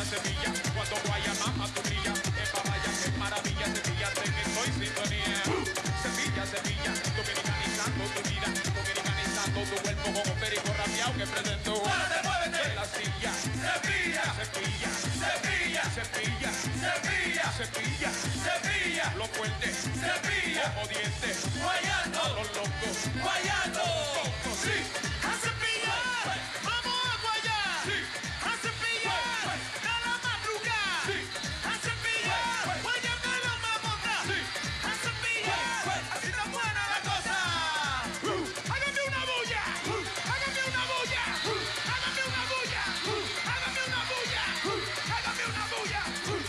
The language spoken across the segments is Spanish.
Sevilla, cuando Guayama tu brilla, vaya que maravilla, Sevilla, sé que estoy en sintonía. Sevilla, Sevilla, dominicanizando tu vida, dominicanizando tu cuerpo como perico rapeado que presentó. Muévete, en la silla, Sevilla, Sevilla, Sevilla, Sevilla, Sevilla, Sevilla, Sevilla, los fuertes, Sevilla, los dientes, guayando, los locos, guayando. sí, A cepillar, vamos a guayar. sí, A cepillar, a la madrugada. sí, A cepillar, guayando la mamota. sí. A cepillar, así está buena la cosa. Hágame una bulla, hágame una bulla, hágame una bulla, hágame una bulla, hágame una bulla.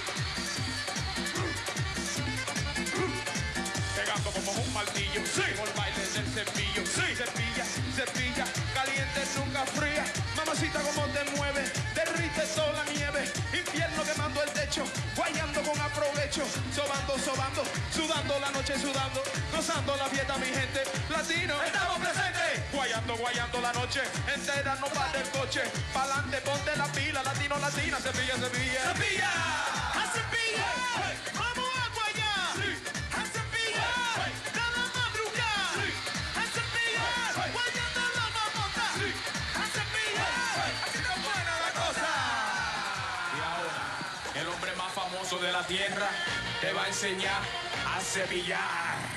Pegando como un martillo, sí. Con el baile del cepillo, sí. Cepilla, cepilla, caliente, nunca fría. Mamacita, como te mueve, derrite toda la nieve. Infierno quemando el techo, guayando con aprovecho. Sobando, sobando, sudando la noche, sudando. Gozando la fiesta, mi gente. Latino, Estamos presentes. guayando, guayando la noche entera, no para el coche. Pa'lante, ponte la pila, latino, latina, cepilla, cepilla. ¡Cepilla! ¡A cepillar! ¡Vamos a guayar! ¡A cepillar! ¡Cada madrugada! ¡A cepillar! ¡Guayando la mamota! ¡A cepillar! ¡Así está buena la cosa! Y ahora, el hombre más famoso de la tierra te va a enseñar a cepillar.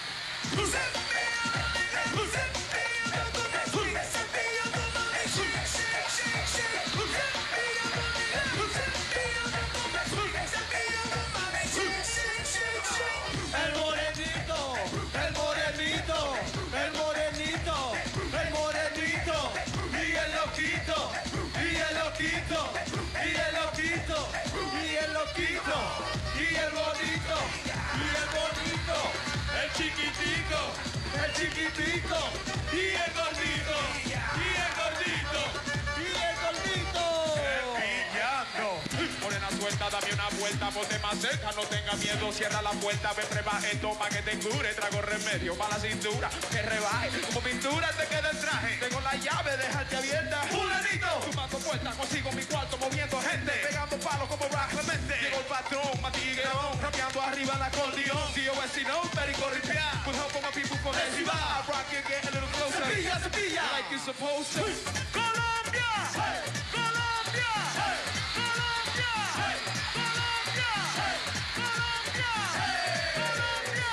El morenito, el morenito, el morenito, el morenito, y el loquito, y el loquito, y el loquito, y el loquito, y el bonito, y el bonito, el chiquitico, el chiquitico, y el gordito, y el gordito, y el gordito. Cepillando. Morena suelta, dame una vuelta, ponte más cerca, no tenga miedo, cierra la puerta, ven rebaje, toma que te cure, trago remedio para la cintura, que rebaje, como pintura te queda el traje, tengo la llave, dejarte abierta, ¡Fulanito! tumbando puertas, consigo mi cuarto, moviendo gente, pegando palos como Rock Clemente, llegó el patrón, matigueón, rapeando arriba el acordeón, si yo no, perico ripiar, with help of my people from Decibel, I rock it, get a little closer, Cepilla, cepilla. like you're supposed to. Colombia, Colombia, Colombia, Colombia, Colombia, Colombia,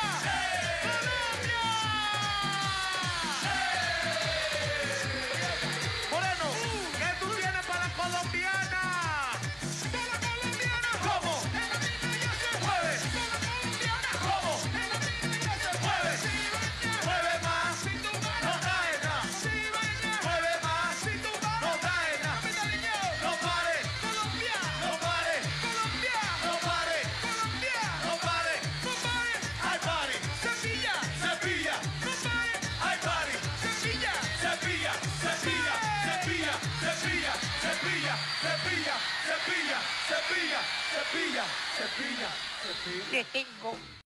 Colombia. Moreno, ¿qué tú tienes para la colombiana? Para la colombiana. ¿Cómo? En la mina ya se mueve. Para la colombiana. ¿Cómo? En la mina ya se mueve. Mueve más. Si tú vas, no traes nada. Mueve más. Si tú vas, no traes nada. No pare. Colombia. No pare. Colombia. No pare. Colombia. No pare. No pare. Hay party. Cepilla. Cepilla. No pare. Hay party. Cepilla. Cepilla. Cepilla. Cepilla. Cepilla. Cepilla. Cepilla. Cepilla. Cepilla. Cepilla. Cepilla. Cepilla. Le tengo